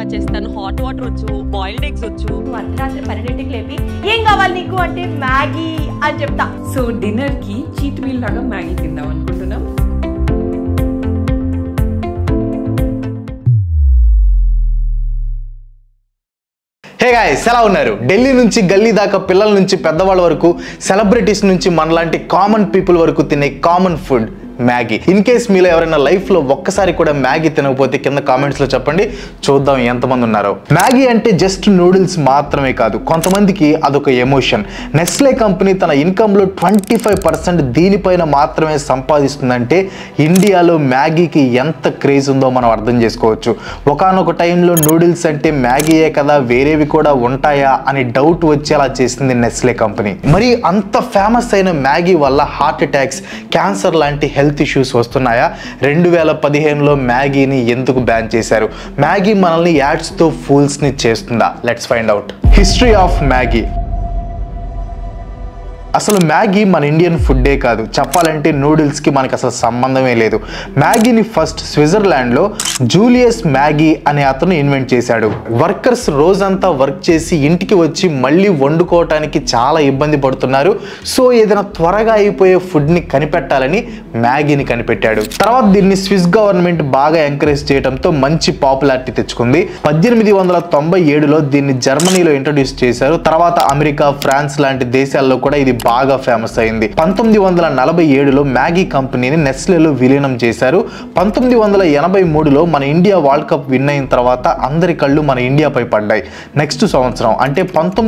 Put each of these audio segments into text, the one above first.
చేస్తాను. Hot water వచ్చు, boiled eggs వచ్చు. అర్ధరాత్రి 12ంటికి లేపి ఏం కావాలి నీకు అంటే మ్యాగీ అని చెప్తా. సో డిన్నర్ కి చీట్ మీల్ లాగా మ్యాగీ తిందాం అనుకుంటున్నాం. హే గాయ్స్, ఎలా ఉన్నారు? ఢిల్లీ నుంచి గల్లీ దాకా పిల్లల నుంచి పెద్దవాళ్ళ వరకు సెలబ్రిటీస్ నుంచి మనలాంటి కామన్ పీపుల్ వరకు తినే common food Maggi. In case మీలో ఎవరైనా లైఫ్లో ఒక్కసారి కూడా మ్యాగీ తినకపోతే కింద కామెంట్స్లో చెప్పండి, చూద్దాం ఎంతమంది ఉన్నారో. మ్యాగీ అంటే జస్ట్ నూడిల్స్ మాత్రమే కాదు, కొంతమందికి అదొక ఎమోషన్. నెస్లే కంపెనీ తన ఇన్కంలో 25% దీనిపైన మాత్రమే సంపాదిస్తుందంటే ఇండియాలో మ్యాగీకి ఎంత క్రేజ్ ఉందో మనం అర్థం చేసుకోవచ్చు. ఒకానొక టైంలో నూడిల్స్ అంటే మ్యాగీయే కదా, వేరేవి కూడా ఉంటాయా అని డౌట్ వచ్చేలా చేసింది నెస్లే కంపెనీ. మరి అంత ఫేమస్ అయిన మ్యాగీ వల్ల హార్ట్ అటాక్స్, క్యాన్సర్ లాంటి హెల్త్ ఇష్యూస్ వస్తున్నాయా? 2015లో మ్యాగీని ఎందుకు బ్యాన్ చేశారు? మ్యాగీ మనల్ని యాడ్స్తో ఫూల్స్ని చేస్తుందా? Let's find out. History of Maggi. అసలు మ్యాగీ మన ఇండియన్ ఫుడ్డే కాదు, చెప్పాలంటే నూడిల్స్కి మనకు అసలు సంబంధమే లేదు. మ్యాగీని ఫస్ట్ స్విట్జర్లాండ్లో జూలియస్ మ్యాగీ అనే అతను ఇన్వెంట్ చేశాడు. వర్కర్స్ రోజంతా వర్క్ చేసి ఇంటికి వచ్చి మళ్ళీ వండుకోవటానికి చాలా ఇబ్బంది పడుతున్నారు. సో ఏదైనా త్వరగా అయిపోయే ఫుడ్ని కనిపెట్టాలని మ్యాగీని కనిపెట్టాడు. తర్వాత దీన్ని స్విస్ గవర్నమెంట్ బాగా ఎంకరేజ్ చేయడంతో మంచి పాపులారిటీ తెచ్చుకుంది. 1897లో దీన్ని జర్మనీలో ఇంట్రడ్యూస్ చేశారు. తర్వాత అమెరికా, ఫ్రాన్స్ లాంటి దేశాల్లో కూడా ఇది బాగా ఫేమస్ అయింది. 1947లో మ్యాగీ కంపెనీని నెస్లేలో విలీనం చేశారు. 1983లో మన ఇండియా వరల్డ్ కప్ విన్ అయిన తర్వాత అందరి కళ్ళు మన ఇండియాపై పడ్డాయి. నెక్స్ట్ సంవత్సరం అంటే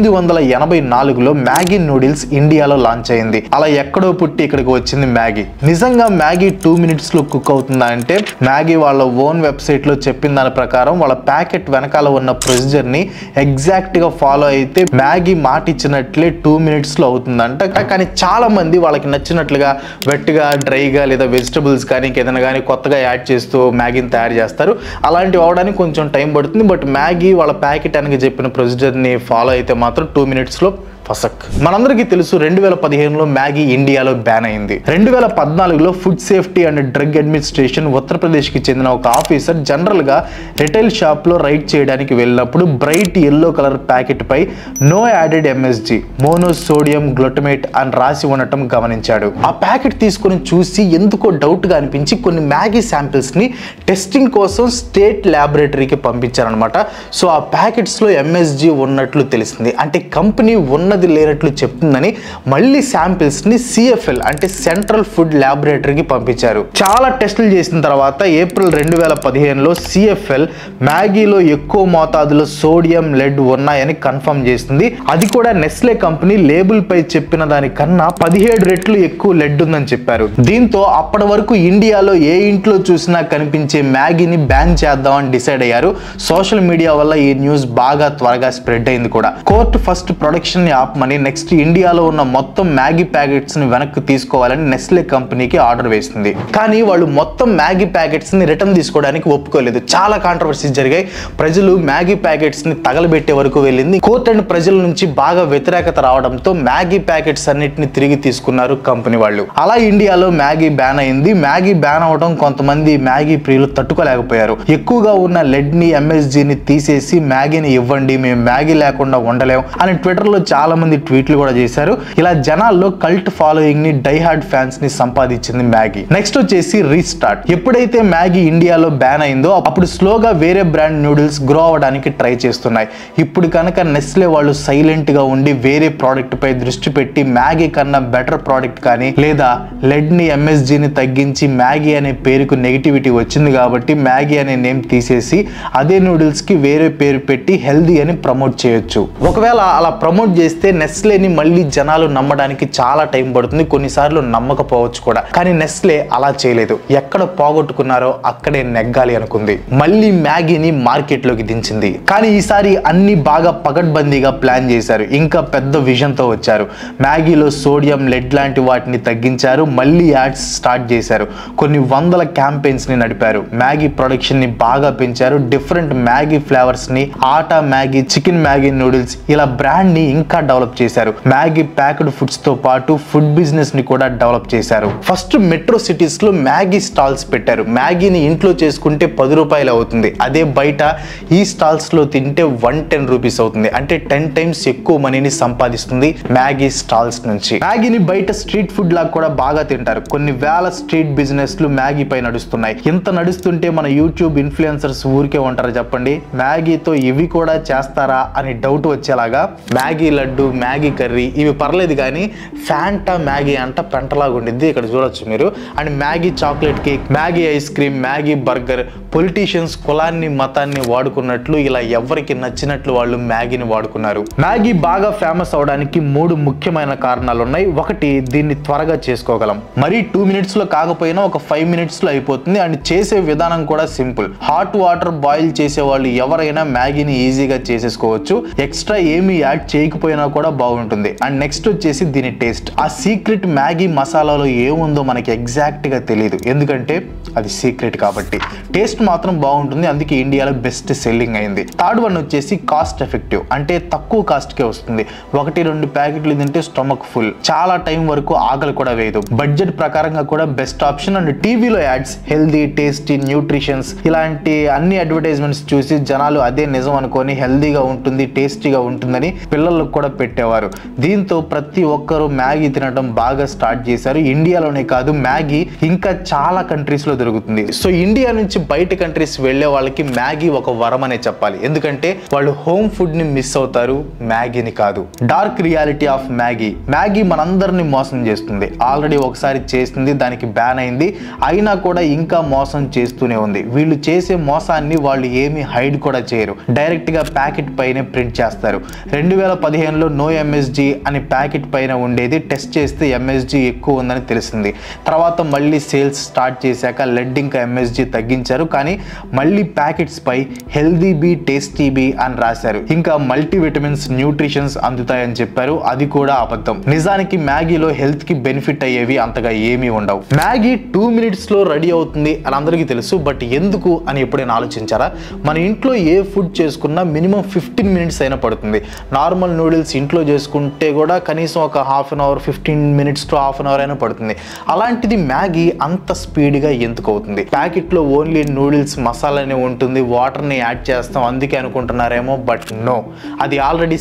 1984లో మ్యాగీ నూడిల్స్ ఇండియాలో లాంచ్ అయింది. అలా ఎక్కడో పుట్టి ఇక్కడికి వచ్చింది మ్యాగీ. నిజంగా మ్యాగీ 2 minutesలో కుక్ అవుతుందా అంటే మ్యాగీ వాళ్ళ ఓన్ వెబ్సైట్లో చెప్పిన దాని ప్రకారం వాళ్ళ ప్యాకెట్ వెనకాల ఉన్న ప్రొసీజర్ని ఎగ్జాక్ట్గా ఫాలో అయితే మ్యాగీ మాట ఇచ్చినట్లే 2 minutesలో అవుతుందంట. కానీ చాలా మంది వాళ్ళకి నచ్చినట్లుగా వెట్గా, డ్రైగా లేదా వెజిటబుల్స్ కానీ ఇంకేదైనా కానీ కొత్తగా యాడ్ చేస్తూ మ్యాగీని తయారు చేస్తారు. అలాంటివి అవడానికి కొంచెం టైం పడుతుంది. బట్ మ్యాగీ వాళ్ళ ప్యాకెట్ అని చెప్పిన ప్రొసీజర్ని ఫాలో అయితే మాత్రం 2 minutesలో ఫసక్. మనందరికీ తెలుసు 2015లో మ్యాగీ ఇండియాలో బ్యాన్ అయింది. 2014లో food safety and drug administration ఉత్తరప్రదేశ్కి చెందిన ఒక ఆఫీసర్ జనరల్గా రిటైల్ షాప్లో రైడ్ చేయడానికి వెళ్ళినప్పుడు బ్రైట్ ఎల్లో కలర్ ప్యాకెట్ పై no added MSG, monosodium glutamate అని రాసి ఉండటం గమనించాడు. ఆ ప్యాకెట్ తీసుకుని చూసి ఎందుకో డౌట్గా అనిపించి కొన్ని మ్యాగీ శాంపిల్స్ని టెస్టింగ్ కోసం స్టేట్ ల్యాబొరేటరీకి పంపించారనమాట. సో ఆ ప్యాకెట్స్లో ఎంఎస్జీ ఉన్నట్లు తెలిసింది. అంటే కంపెనీ ఉన్నది లేనట్లు చెప్తుందని మళ్ళీ శాంపిల్స్ని సిఎఫ్ఎల్ అంటే సెంట్రల్ ఫుడ్ ల్యాబొరేటరీకి పంపించారు. చాలా టెస్టులు చేసిన తర్వాత ఏప్రిల్ 2015లో సిఎఫ్ఎల్ మ్యాగీలో ఎక్కువ మోతాదులో సోడియం, లెడ్ ఉన్నాయని కన్ఫర్మ్ చేసింది. అది కూడా నెస్లే కంపెనీ లేబుల్ పై చెప్పిన దానికన్నా 17 రెట్లు ఎక్కువ లెడ్ ఉందని చెప్పారు. దీంతో అప్పటి వరకు ఇండియాలో ఏ ఇంట్లో చూసినా కనిపించే మ్యాగీని బ్యాన్ చేద్దామని డిసైడ్ అయ్యారు. సోషల్ మీడియా వల్ల ఈ న్యూస్ బాగా త్వరగా స్ప్రెడ్ అయింది కూడా. కోర్టు ఫస్ట్ ప్రొడక్షన్ ని ఆపమని, నెక్స్ట్ ఇండియాలో ఉన్న మొత్తం మ్యాగీ ప్యాకెట్స్ ని వెనక్కి తీసుకోవాలని నెస్లే కంపెనీకి ఆర్డర్ వేసింది. కానీ వాళ్ళు మొత్తం మ్యాగీ ప్యాకెట్స్ ని రిటర్న్ తీసుకోవడానికి ఒప్పుకోలేదు. చాలా కాంట్రవర్సీస్ జరిగాయి. ప్రజలు మ్యాగీ ప్యాకెట్స్ ని తగలబెట్టే వరకు వెళ్ళింది. కోర్టు అండ్ ప్రజల నుంచి బాగా వ్యతిరేకత రావడంతో మ్యాగీ ప్యాకెట్స్ అన్నిటిని తిరిగి తీసుకున్నారు కంపెనీ వాళ్ళు. అలా ఇండియాలో మ్యాగీ బ్యాన్ అయింది. మ్యాగీ బ్యాన్ అవడం కొంతమంది మ్యాగీ ప్రియులు తట్టుకోలేకపోయారు. ఎక్కువగా ఉన్న లెడ్ ని, ఎంఎస్జీని తీసేసి మ్యాగీని ఇవ్వండి, మేము మ్యాగీ లేకుండా ఉండలేం అని ట్విట్టర్లో చాలా మంది ట్వీట్లు కూడా చేశారు. ఇలా జనాల్లో కల్ట్ ఫాలోయింగ్ ని, డైహార్డ్ ఫ్యాన్స్ ని సంపాదించింది మ్యాగీ. నెక్స్ట్ వచ్చేసి రీస్టార్ట్. ఎప్పుడైతే మ్యాగీ ఇండియాలో బ్యాన్ అయిందో అప్పుడు స్లోగా వేరే బ్రాండ్ నూడిల్స్ గ్రో అవడానికి ట్రై చేస్తున్నాయి. ఇప్పుడు కనుక నెస్లే వాళ్ళు సైలెంట్ గా ఉండి వేరే ప్రోడక్ట్ పై దృష్టి పెట్టి మ్యాగీ కన్నా బెటర్ ప్రోడక్ట్ కానీ లేదా లెడ్ ని, ఎంఎస్జీని తగ్గించి మ్యాగీ అనే పేరుకు నెగిటివిటీ వచ్చింది కాబట్టి మ్యాగీ అనే నేమ్ తీసేసి అదే నూడిల్స్ కి వేరే పేరు పెట్టి హెల్దీ అని ప్రమోట్ చేయొచ్చు. ఒకవేళ అలా ప్రమోట్ చేస్తే నెస్లేని మళ్ళీ జనాలు నమ్మడానికి చాలా టైం పడుతుంది, కొన్నిసార్లు నమ్మకపోవచ్చు కూడా. కానీ నెస్లే అలా చేయలేదు. ఎక్కడ పోగొట్టుకున్నారో అక్కడే నెగ్గాలి అనుకుంది. మళ్ళీ మ్యాగీని మార్కెట్లోకి దించింది. కానీ ఈసారి అన్ని బాగా పకడ్బందీగా ప్లాన్ చేశారు. ఇంకా పెద్ద విజన్ తో వచ్చారు. మ్యాగీలో సోడియం, లెడ్ లాంటి వాటిని తగ్గించారు. మళ్ళీ యాడ్స్ స్టార్ట్ చేశారు. కొన్ని వందల క్యాంపెయిన్స్ ని నడిపారు. మ్యాగీ ప్రొడక్షన్ ని బాగా పెంచారు. డిఫరెంట్ మ్యాగీ ఫ్లేవర్స్ ని, atta Maggi, chicken Maggi noodles ఇలా బ్రాండ్ ని ఇంకా డెవలప్ చేశారు. మ్యాగీ ప్యాక్డ్ ఫుడ్స్ తో పాటు ఫుడ్ బిజినెస్ ని కూడా డెవలప్ చేశారు. ఫస్ట్ మెట్రో సిటీస్ లో మ్యాగీ స్టాల్స్ పెట్టారు. మ్యాగీని ఇంట్లో చేసుకుంటే 10 రూపాయలు అవుతుంది. అదే బయట ఈ స్టాల్స్ లో తింటే 110 రూపీస్ అవుతుంది. అంటే 10 టైమ్స్ ఎక్కువ మనీని సంపాదిస్తుంది మ్యాగీ స్టాల్స్ నుంచి. మ్యాగీని బయట స్ట్రీట్ ఫుడ్ లాగా కూడా బాగా తింటారు. కొన్ని వేల స్ట్రీట్ బిజినెస్లు మ్యాగీ పై నడుస్తున్నాయి. ఇంత నడుస్తుంటే మన యూట్యూబ్ ఇన్ఫ్లుయెన్సర్స్ ఊరికే ఉంటారు చెప్పండి? మ్యాగీతో ఇవి కూడా చేస్తారా అని డౌట్ వచ్చేలాగా మ్యాగీ లడ్డు, మ్యాగీ కర్రీ ఇవి పర్లేదు, కానీ ఫ్యాంటా మ్యాగీ అంట పెంటలాగా ఉండిద్ది. ఇక్కడ చూడొచ్చు మీరు. And Maggi chocolate cake, Maggi ice cream, Maggi burger. Politicians కులాన్ని మతాన్ని వాడుకున్నట్లు ఇలా ఎవరికి నచ్చినట్లు వాళ్ళు మ్యాగీని వాడుకున్నారు. మ్యాగీ బాగా ఫేమస్ అవడానికి 3 ముఖ్యమైన కారణాలు ఉన్నాయి. ఒకటి, దీన్ని త్వరగా చేసుకోగలం. మరి 2 minutes లో కాకపోయినా ఒక 5 minutes లో అయిపోతుంది. అండ్ చేసే విధానం కూడా సింపుల్. హాట్ వాటర్ బాయిల్ చేసే వాళ్ళు ఎవరైనా మ్యాగీని ఈజీగా చేసేసుకోవచ్చు. ఎక్స్ట్రా ఏమీ యాడ్ చేయకపోయినా కూడా బాగుంటుంది. అండ్ నెక్స్ట్ వచ్చేసి దీని టేస్ట్. ఆ సీక్రెట్ మ్యాగీ మసాలాలో ఏముందో మనకి ఎగ్జాక్ట్ గా తెలియదు, ఎందుకంటే అది సీక్రెట్ కాబట్టి. టేస్ట్ మాత్రం బాగుంటుంది, అందుకే ఇండియాలో బెస్ట్ సెల్లింగ్ అయింది. థర్డ్ వన్ వచ్చేసి కాస్ట్ ఎఫెక్టివ్, అంటే తక్కువ కాస్ట్ కే వస్తుంది. 1-2 ప్యాకెట్లు తింటే స్టమక్ ఫుల్, చాలా టైం వరకు ఆకలి కూడా వేయదు. బడ్జెట్ ప్రకారంగా కూడా బెస్ట్ ఆప్షన్. అండ్ టీవీలో యాడ్స్ హెల్దీ, టేస్టీ, న్యూట్రిషన్స్ ఇలాంటి అన్ని అడ్వర్టైజ్మెంట్స్ చూసి జనాలు అదే నిజం అనుకొని హెల్దీగా ఉంటుంది, టేస్టీగా ఉంటుందని పిల్లలకు కూడా పెట్టేవారు. దీంతో ప్రతి ఒక్కరూ మ్యాగీ తినడం బాగా స్టార్ట్ చేశారు. ఇండియాలోనే కాదు, మ్యాగీ ఇంకా చాలా కంట్రీస్ లో దొరుకుతుంది. సో ఇండియా నుంచి బయట కంట్రీస్ వెళ్లే వాళ్ళకి మ్యాగీ ఒక వరం అనే చెప్పాలి. ఎందుకంటే వాళ్ళు హోమ్ ఫుడ్ ని మిస్ అవుతారు, మ్యాగీని కాదు. Dark reality of Maggi. Maggi మనందరినీ మోసం చేస్తుంది. ఆల్రెడీ ఒకసారి చేసింది, దానికి బ్యాన్ అయింది. అయినా కూడా ఇంకా మోసం చేస్తూనే ఉంది. వీళ్ళు చేసే మోసాన్ని వాళ్ళు ఏమీ హైడ్ కూడా చేయరు. డైరెక్ట్ గా ప్యాకెట్ పైనే ప్రింట్ చేస్తారు. 2015లో నో ఎంఎస్జీ అని ప్యాకెట్ పైన ఉండేది. టెస్ట్ చేస్తే ఎంఎస్జీ ఎక్కువ ఉందని తెలిసింది. తర్వాత మళ్ళీ సేల్స్ స్టార్ట్ చేశాక లెడ్ ఇంకా ఎంఎస్జీ తగ్గించారు. కానీ మళ్ళీ ప్యాకెట్స్ పై హెల్దీ బీ, టేస్టీ బీ అని రాశారు. ఇంకా మల్టీ విటమిన్స్, న్యూట్రిషన్స్ అందుతాయని చెప్పారు. అది కూడా అబద్ధం. నిజానికి మ్యాగీలో హెల్త్ కి బెనిఫిట్ అయ్యేవి అంతగా ఏమీ ఉండవు. మ్యాగీ 2 minutes లో రెడీ అవుతుంది అని అందరికీ తెలుసు. బట్ ఎందుకు అని ఎప్పుడైనా ఆలోచించారా? మన ఇంట్లో ఏ ఫుడ్ చేసుకున్నా మినిమం 15 minutes అయినా పడుతుంది. నార్మల్ నూడిల్స్ ఇంట్లో చేసుకుంటే కూడా కనీసం ఒక 1/2 an hour, 15 minutes to 1/2 an hour అయినా పడుతుంది. అలాంటిది మ్యాగీ అంత స్పీడ్గా ఎందుకు అవుతుంది? ప్యాకెట్లో ఓన్లీ నూడిల్స్ మసాలానే ఉంటుంది, వాటర్ని యాడ్ చేస్తాం అందుకే అనుకుంటున్నారేమో. బట్ నో, అది ఆల్రెడీ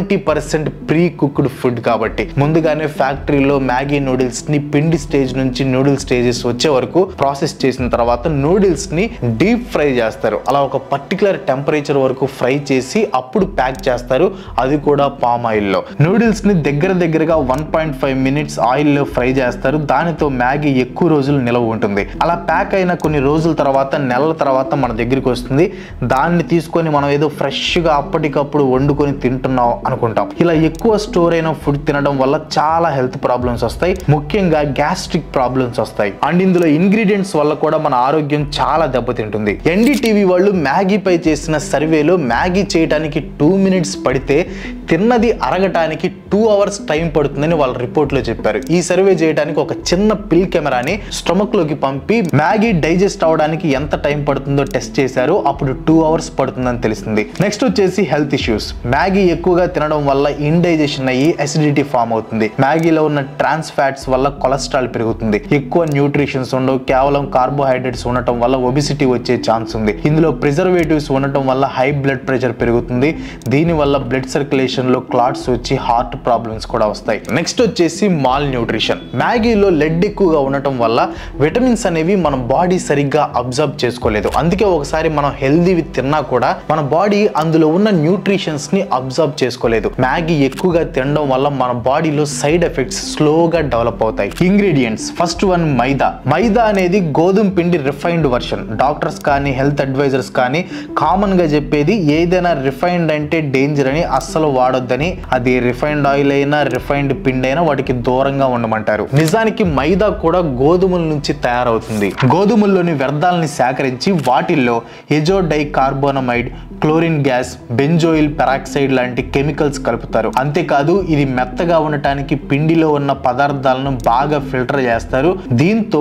70% ప్రీ కుక్డ్ ఫుడ్ కాబట్టి. ముందుగానే ఫ్యాక్టరీలో మ్యాగీ నూడిల్స్ ని పిండి స్టేజ్ నుంచి నూడిల్ స్టేజెస్ వచ్చే వరకు ప్రాసెస్ చేసిన తర్వాత నూడిల్స్ ని డీప్ ఫ్రై చేస్తారు. అలా ఒక పర్టికులర్ టెంపరేచర్ వరకు ఫ్రై చేసి అప్పుడు ప్యాక్ చేస్తారు. అది కూడా పామ్ ఆయిల్లో. నూడిల్స్ ని దగ్గరగా 1.5 minutes ఆయిల్లో ఫ్రై చేస్తారు. దానితో మ్యాగీ ఎక్కువ రోజులు నిలవ ఉంటుంది. అలా ప్యాక్ అయిన కొన్ని రోజుల తర్వాత, నెలల తర్వాత మన దగ్గరికి వస్తుంది. దాన్ని తీసుకొని మనం ఏదో ఫ్రెష్గా అప్పటికప్పుడు వండుకొని తింటున్నాం అనుకుంటాం. ఇలా ఎక్కువ స్టోర్ అయిన ఫుడ్ తినడం వల్ల చాలా హెల్త్ ప్రాబ్లమ్స్ వస్తాయి. ముఖ్యంగా గ్యాస్ట్రిక్ ప్రాబ్లమ్స్ వస్తాయి. అండ్ ఇందులో ఇంగ్రీడియంట్స్ వల్ల కూడా మన ఆరోగ్యం చాలా దెబ్బతింటుంది. ఎన్డీటీవీ వాళ్ళు మ్యాగీపై చేసిన సర్వేలో మ్యాగీ చేయడానికి 2 minutes పడితే తిన్నది అరగటానికి 2 hours టైం పడుతుందని వాళ్ళ రిపోర్ట్లో చెప్పారు. ఈ సర్వే చేయడానికి ఒక చిన్న పిల్ కెమెరాని స్టమక్ లోకి పంపి మ్యాగీ డైజెస్ట్ అవడానికి ఎంత టైం పడుతుందో టెస్ట్ చేశారు. అప్పుడు 2 hours పడుతుందని తెలిసింది. నెక్స్ట్ వచ్చేసి హెల్త్ ఇష్యూస్. మ్యాగీ ఎక్కువగా తినడం వల్ల ఇండైజెషన్ అయ్యి అసిడిటీ ఫామ్ అవుతుంది. మ్యాగీలో ఉన్న ట్రాన్స్ ఫ్యాట్స్ వల్ల కొలెస్ట్రాల్ పెరుగుతుంది. ఎక్కువ న్యూట్రిషన్స్ ఉండవు, కేవలం కార్బోహైడ్రేట్స్ ఉండటం వల్ల ఒబిసిటీ వచ్చే ఛాన్స్ ఉంది. ఇందులో ప్రిజర్వేటివ్స్ ఉండటం వల్ల హై బ్లడ్ ప్రెషర్ పెరుగుతుంది. దీని వల్ల బ్లడ్ సర్క్యులేషన్ లో క్లాట్స్ వచ్చి హార్ట్ ప్రాబ్లమ్స్ కూడా వస్తాయి. నెక్స్ట్ వచ్చేసి మాల్ న్యూట్రిషన్. మ్యాగీలో లెడ్ ఎక్కువగా ఉండటం వల్ల విటమిన్స్ అనేవి మన బాడీ సరిగ్గా అబ్జర్వ్ చేసుకోలేదు. అందుకే ఒకసారి మనం హెల్దీవి తిన్నా కూడా మన బాడీ అందులో ఉన్న న్యూట్రిషన్స్ ని అబ్జర్వ్ చేసుకోలేదు. మ్యాగీ ఎక్కువగా తినడం వల్ల మన బాడీలో సైడ్ ఎఫెక్ట్స్ స్లోగా డెవలప్ అవుతాయి. Ingredients. First one maida. Maida అనేది గోధుమ పిండి రిఫైన్డ్ వర్షన్. డాక్టర్స్ కానీ హెల్త్ అడ్వైజర్స్ కానీ కామన్ గా చెప్పేది ఏదైనా రిఫైన్డ్ అంటే డేంజర్ అని, అస్సలు వాడొద్దని. అది రిఫైన్డ్ ఆయిల్ అయినా రిఫైన్డ్ పిండి అయినా వాటికి దూరంగా ఉండమంటారు. నిజానికి మైదా కూడా గోధుమల నుంచి తయారవుతుంది. గోధుమల్లోని వ్యర్థాలని సేకరించి వాటిల్లో azodicarbonamide, chlorine gas, benzoyl peroxide లాంటి కెమికల్స్ కలుపుతారు. అంతేకాదు ఇది మెత్తగా ఉండటానికి పిండిలో ఉన్న పదార్థాలను బాగా ఫిల్టర్ చేస్తారు. దీంతో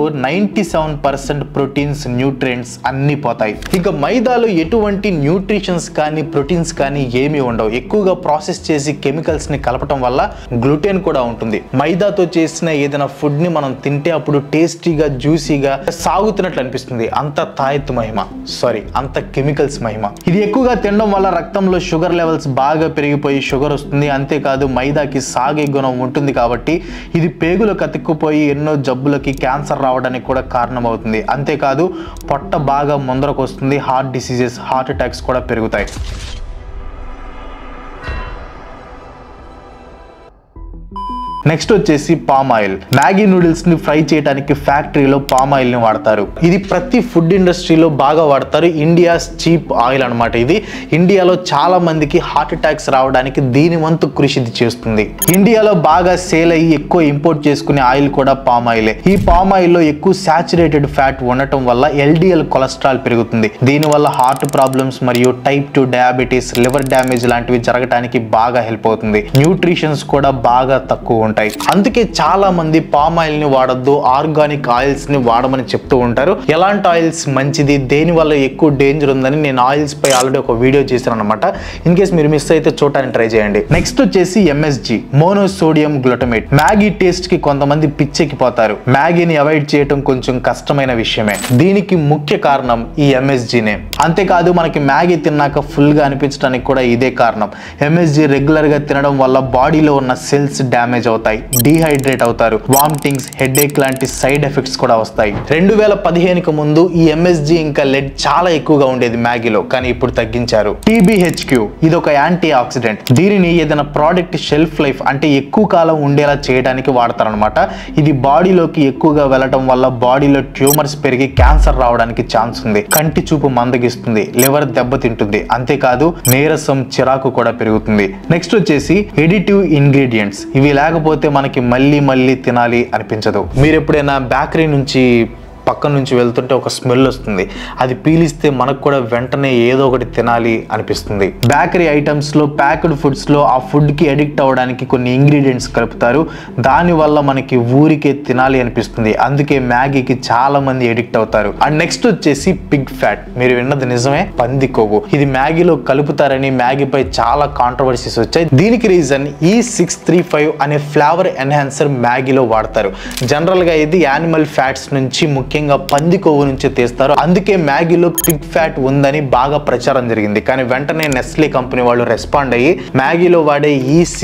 97% ప్రోటీన్స్, న్యూట్రియంట్స్ అన్ని పోతాయి. ఇక మైదాలో ఎటువంటి న్యూట్రిషన్స్ కానీ ప్రోటీన్స్ కానీ ఏమీ ఉండవు. ఎక్కువగా ప్రాసెస్ చేసి కెమికల్స్ ని కలపటం వల్ల గ్లూటెన్ కూడా ఉంటుంది. మైదాతో చేసిన ఏదైనా ఫుడ్ ని మనం తింటే అప్పుడు టేస్టీగా జ్యూసీగా సాగుతున్నట్లు అనిపిస్తుంది. అంత తాయెత్తు మహిమ, అంత కెమికల్స్ మహిమ. ఇది ఎక్కువగా తినడం వల్ల రక్తంలో షుగర్ లెవెల్స్ బాగా పెరిగిపోయి షుగర్ వస్తుంది. అంతేకాదు మైదాకి సాగే గుణం ఉంటుంది కాబట్టి ఇది పేగులు కతుక్కుపోయి ఎన్నో జబ్బులకి క్యాన్సర్ రావడానికి కూడా కారణమవుతుంది. అంతేకాదు పొట్ట బాగా ముందరకు వస్తుంది. హార్ట్ డిసీజెస్, హార్ట్ అటాక్స్ కూడా పెరుగుతాయి. నెక్స్ట్ వచ్చేసి పామ్ ఆయిల్. మ్యాగీ నూడిల్స్ ని ఫ్రై చేయడానికి ఫ్యాక్టరీలో పామ్ ఆయిల్ ని వాడతారు. ఇది ప్రతి ఫుడ్ ఇండస్ట్రీలో బాగా వాడతారు. ఇండియాస్ చీప్ ఆయిల్ అనమాట. ఇది ఇండియాలో చాలా మందికి హార్ట్ అటాక్స్ రావడానికి దీని వంతు కృషి చేస్తుంది. ఇండియాలో బాగా సేల్ అయ్యి ఎక్కువ ఇంపోర్ట్ చేసుకునే ఆయిల్ కూడా పామ్ ఆయిలే. ఈ పామ్ ఆయిల్ లో ఎక్కువ సాచురేటెడ్ ఫ్యాట్ ఉండటం వల్ల LDL కొలెస్ట్రాల్ పెరుగుతుంది. దీనివల్ల హార్ట్ ప్రాబ్లమ్స్ మరియు టైప్ 2 డయాబెటీస్, లివర్ డ్యామేజ్ లాంటివి జరగడానికి బాగా హెల్ప్ అవుతుంది. న్యూట్రిషన్స్ కూడా బాగా తక్కువ ఉంటాయి. అందుకే చాలా మంది పామ్ ఆయిల్ ని వాడొద్దు, ఆర్గానిక్ ఆయిల్స్ ని వాడమని చెప్తూ ఉంటారు. ఎలాంటి ఆయిల్స్ మంచిది, దేని వల్ల ఎక్కువ డేంజర్ ఉందని నేను ఆయిల్స్ పై ఆల్రెడీ ఒక వీడియో చేశాను అనమాట. ఇన్ కేస్ మీరు మిస్ అయితే చూడడానికి ట్రై చేయండి. నెక్స్ట్ వచ్చేసి MSG, monosodium glutamate. Maggi taste కి కొంతమంది పిచ్చెక్కిపోతారు. మ్యాగీని అవాయిడ్ చేయడం కొంచెం కష్టమైన విషయమే. దీనికి ముఖ్య కారణం ఈ MSGనే. అంతేకాదు మనకి మ్యాగీ తిన్నాక ఫుల్ గా అనిపించడానికి కూడా ఇదే కారణం. MSG రెగ్యులర్ గా తినడం వల్ల బాడీలో ఉన్న సెల్స్ డ్యామేజ్ అవుతాయి, డీహైడ్రేట్ అవుతారు, వామిటింగ్స్, హెడేక్ లాంటి సైడ్ ఎఫెక్ట్స్ కూడా వస్తాయి. 2015కి ముందు ఈ MSG ఇంకా లెడ్ చాలా ఎక్కువగా ఉండేది మ్యాగీలో, కానీ ఇప్పుడు తగ్గించారు. TBHQ ఇది ఒక యాంటీ ఆక్సిడెంట్. దీనిని ఏదైనా ప్రోడక్ట్ షెల్ఫ్ లైఫ్ అంటే ఎక్కువ కాలం ఉండేలా చేయడానికి వాడతారనమాట. ఇది బాడీలోకి ఎక్కువగా వెళ్ళటం వల్ల బాడీలో ట్యూమర్స్ పెరిగి క్యాన్సర్ రావడానికి ఛాన్స్ ఉంది. కంటి చూపు మందగిస్తుంది, లివర్ దెబ్బతింటుంది. అంతేకాదు నీరసం, చిరాకు కూడా పెరుగుతుంది. నెక్స్ట్ వచ్చేసి ఎడిటివ్ ఇంగ్రీడియంట్స్. ఇవి లేకపోతే మనకి మళ్ళీ తినాలి అనిపించదు. మీరు ఎప్పుడైనా బేకరీ నుంచి పక్కన నుంచి వెళ్తుంటే ఒక స్మెల్ వస్తుంది, అది పీలిస్తే మనకు కూడా వెంటనే ఏదో ఒకటి తినాలి అనిపిస్తుంది. బేకరీ ఐటమ్స్ లో, ప్యాక్డ్ ఫుడ్స్ లో ఆ ఫుడ్ కి అడిక్ట్ అవ్వడానికి కొన్ని ఇంగ్రీడియంట్స్ కలుపుతారు. దాని వల్ల మనకి ఊరికే తినాలి అనిపిస్తుంది. అందుకే మ్యాగీకి చాలా మంది అడిక్ట్ అవుతారు. అండ్ నెక్స్ట్ వచ్చేసి పిగ్ ఫ్యాట్. మీరు విన్నది నిజమే, పంది కొవ్వు. ఇది మ్యాగీలో కలుపుతారని మ్యాగీపై చాలా కాంట్రవర్సీస్ వచ్చాయి. దీనికి రీజన్ E635 అనే ఫ్లేవర్ ఎన్హాన్సర్ మ్యాగీలో వాడతారు. జనరల్ గా ఇది యానిమల్ ఫ్యాట్స్ నుంచి, ముఖ్యంగా పంది కొవ్వు నుంచి తీస్తారు. అందుకే మ్యాగీలో పిగ్ ఫ్యాట్ ఉందని బాగా ప్రచారం జరిగింది. కానీ వెంటనే నెస్లే కంపెనీ వాళ్ళు రెస్పాండ్ అయ్యి మ్యాగీలో వాడే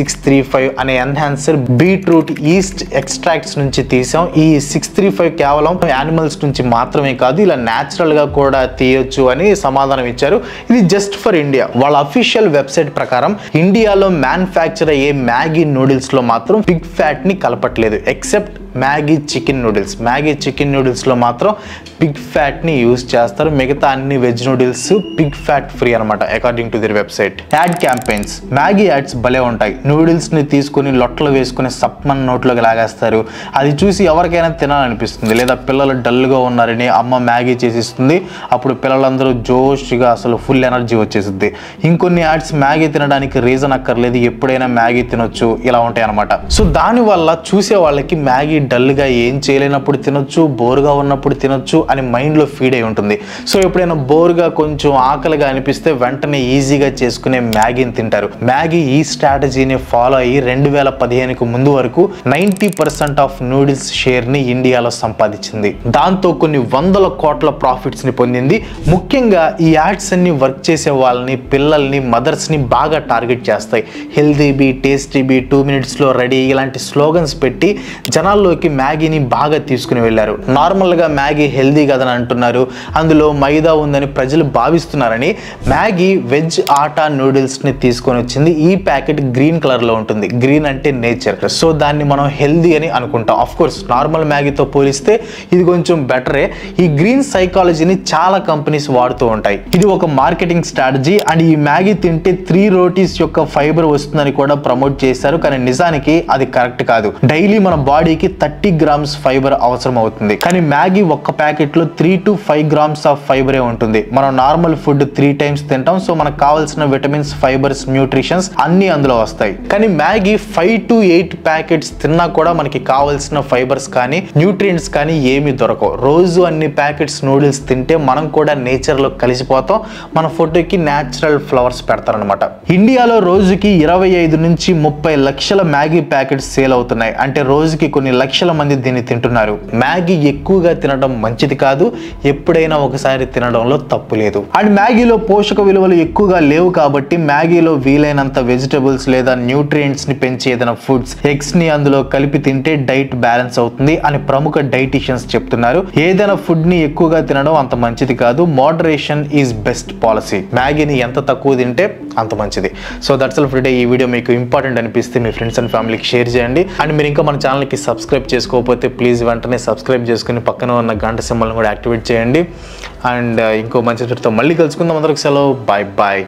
E635 అనే ఎన్హాన్సర్ బీట్రూట్ ఈస్ట్ ఎక్స్ట్రాక్ట్స్ నుంచి తీసాం. ఈ 635 కేవలం యానిమల్స్ నుంచి మాత్రమే కాదు, ఇలా న్యాచురల్ గా కూడా తీయొచ్చు అని సమాధానం ఇచ్చారు. ఇది జస్ట్ ఫర్ ఇండియా. వాళ్ళ అఫీషియల్ వెబ్సైట్ ప్రకారం ఇండియాలో మ్యానుఫ్యాక్చర్ అయ్యే మ్యాగీ నూడిల్స్ లో మాత్రం పిగ్ ఫ్యాట్ ని కలపట్లేదు, except Maggi chicken noodles. Maggi chicken noodles లో మాత్రం పిగ్ ఫ్యాట్ ని యూజ్ చేస్తారు. మిగతా అన్ని veg noodles pig fat free అనమాట, according to their website. Ad campaigns, Maggi ads భలే ఉంటాయి. నూడిల్స్ ని తీసుకుని లొట్టలు వేసుకుని సప్మన్ నోట్లోకి లాగేస్తారు. అది చూసి ఎవరికైనా తినాలనిపిస్తుంది. లేదా పిల్లలు డల్ గా ఉన్నారని అమ్మ మ్యాగీ చేసిస్తుంది, అప్పుడు పిల్లలందరూ జోష్గా అసలు ఫుల్ ఎనర్జీ వచ్చేసింది. ఇంకొన్ని యాడ్స్ మ్యాగీ తినడానికి రీజన్ అక్కర్లేదు, ఎప్పుడైనా మ్యాగీ తినొచ్చు, ఇలా ఉంటాయి అనమాట. సో దానివల్ల చూసే వాళ్ళకి మ్యాగీ డల్గా ఏం చేయలేనప్పుడు తినొచ్చు, బోర్గా ఉన్నప్పుడు తినొచ్చు అని మైండ్లో ఫీడ్ అయి ఉంటుంది. సో ఎప్పుడైనా బోర్గా కొంచెం ఆకలిగా అనిపిస్తే వెంటనే ఈజీగా చేసుకునే మ్యాగీని తింటారు. మ్యాగీ ఈ స్ట్రాటజీని ఫాలో అయ్యి 2015కు ముందు వరకు 90% ఆఫ్ నూడిల్స్ షేర్ని ఇండియాలో సంపాదించింది. దాంతో కొన్ని వందల కోట్ల ప్రాఫిట్స్ ని పొందింది. ముఖ్యంగా ఈ యాడ్స్ అన్ని వర్క్ చేసే వాళ్ళని, పిల్లల్ని, మదర్స్ ని బాగా టార్గెట్ చేస్తాయి. Healthy be, tasty be, 2 minutes లో రెడీ, ఇలాంటి స్లోగన్స్ పెట్టి జనాల్లోకి మ్యాగీని బాగా తీసుకుని వెళ్ళారు. నార్మల్ గా మ్యాగీ హెల్దీ కదని అంటున్నారు, అందులో మైదా ఉందని ప్రజలు భావిస్తున్నారని మ్యాగీ వెజ్ ఆటా నూడిల్స్ ని తీసుకొని వచ్చింది. ఈ ప్యాకెట్ గ్రీన్ కలర్ లో ఉంటుంది. గ్రీన్ అంటే నేచర్, సో దాన్ని మనం హెల్దీ అని అనుకుంటాం. ఆఫ్ కోర్స్ నార్మల్ మ్యాగీతో పోలిస్తే ఇది కొంచెం బెటరే. ఈ గ్రీన్ సైకాలజీని చాలా కంపెనీస్ వాడుతూ ఉంటాయి. ఇది ఒక మార్కెటింగ్ స్ట్రాటజీ. అండ్ ఈ మ్యాగీ తింటే 3 రోటీస్ యొక్క ఫైబర్ వస్తుందని కూడా ప్రమోట్ చేశారు. కానీ నిజానికి అది కరెక్ట్ కాదు. డైలీ మన బాడీకి 30 గ్రామ్స్ ఫైబర్ అవసరం అవుతుంది. కానీ మ్యాగీ ఒక్క ప్యాకెట్లో 3 to 5 గ్రామ్స్ ఆఫ్ ఫైబరే ఉంటుంది. మనం నార్మల్ ఫుడ్ 3 times తింటాం. సో మనకు కావాల్సిన విటమిన్స్, ఫైబర్స్, న్యూట్రిషన్స్ అన్ని అందులో వస్తాయి. కానీ మ్యాగీ 5 to 8 ప్యాకెట్స్ తిన్నా కూడా మనకి కావాల్సిన ఫైబర్స్ కానీ న్యూట్రియంట్స్ కానీ ఏమీ దొరకవు. రోజు అన్ని ప్యాకెట్స్ నూడిల్స్ తింటే మనం కూడా నేచర్ లో కలిసిపోతాం. మన ఫుడ్కి న్యాచురల్ ఫ్లవర్స్ పెడతారనమాట. ఇండియాలో రోజుకి 25 నుంచి 30 లక్షల మ్యాగీ ప్యాకెట్స్ సేల్ అవుతున్నాయి. అంటే రోజుకి కొన్ని లక్షల మంది దీన్ని తింటున్నారు. మ్యాగీ ఎక్కువగా తినడం మంచిది కాదు. ఎప్పుడైనా ఒకసారి తినడంలో తప్పు లేదు. అండ్ మ్యాగీలో పోషక విలువలు ఎక్కువగా లేవు కాబట్టి మ్యాగీలో వీలైనంత వెజిటబుల్స్ లేదా న్యూట్రియంట్స్ ని పెంచే ఏదైనా ఫుడ్స్, ఎగ్స్ ని అందులో కలిపి తింటే డైట్ బ్యాలెన్స్ అవుతుంది అని ప్రముఖ డైటీషియన్స్ చెప్తున్నారు. ఏదైనా ఫుడ్ ని ఎక్కువగా తినడం అంత మంచిది కాదు. Moderation is best policy. మ్యాగీని ఎంత తక్కువ తింటే అంత మంచిది. So that's all for today. ఈ వీడియో మీకు ఇంపార్టెంట్ అనిపిస్తే మీ ఫ్రెండ్స్ అండ్ ఫ్యామిలీకి షేర్ చేయండి. అండ్ మీరు ఇంకా మన ఛానల్కి సబ్స్క్రైబ్ చేసుకోకపోతే ప్లీజ్ వెంటనే సబ్స్క్రైబ్ చేసుకుని పక్కన ఉన్న గంట సింబల్ని కూడా యాక్టివేట్ చేయండి. అండ్ ఇంకో మంచి వీడియోతో మళ్ళీ కలుసుకుందాం. అందరికి సెలవు. Bye bye.